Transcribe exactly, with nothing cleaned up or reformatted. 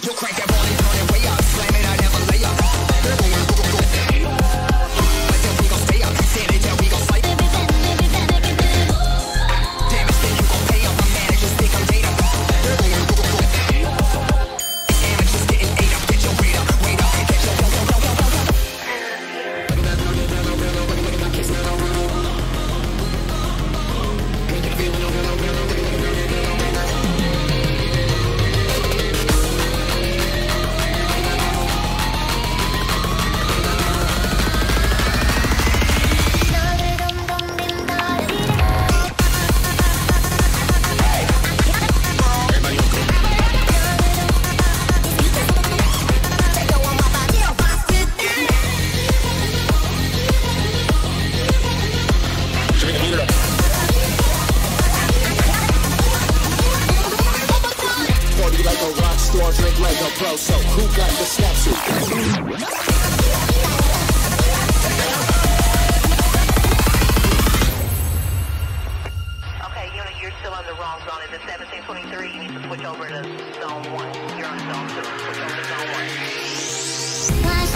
We'll crank that volume, turn it way up, slam it, I never lay up. But then we gon' stay up, stand it down, we gon' fight. Damn it, then you gon' pay up. My managers think I'm data. Amateurs getting ate up, get your weight up, weight up, get your go, go, go, go, go, go. Drink like a pro, so who got the snapsuit? Okay, unit, you're still on the wrong zone. It's at seventeen twenty-three. You need to switch over to zone one. You're on zone two. Switch over to zone one.